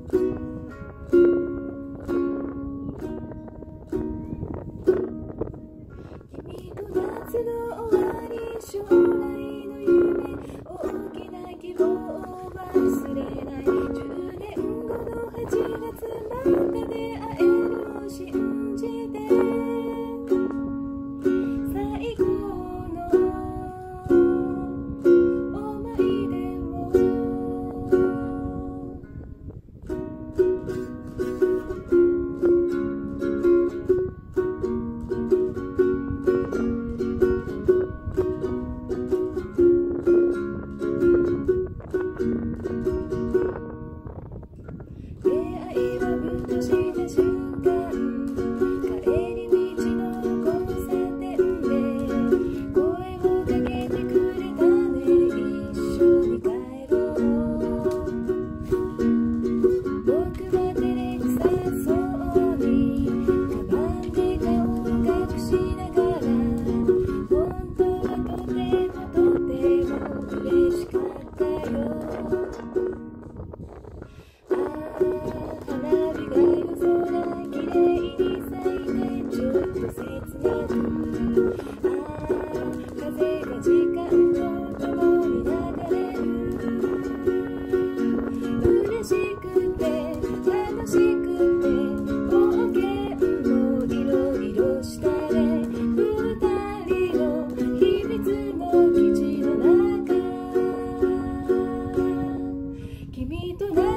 君と夏の終わり、将来の夢、大きな希望を忘れない。10年後の8月また出会えるを信じて、最後の思い出を出会いはふとした瞬間、帰り道の交差点で声をかけてくれたね。一緒に帰ろう。僕は照れくさそうにカバンで顔を隠しながら、本当はとても嬉しかったよ。花火が夜空きれいに咲いてちょっと切なく、風が時間とともに流れる。嬉しくて楽しくて冒険もいろいろしたね。二人の秘密の基地の中、君と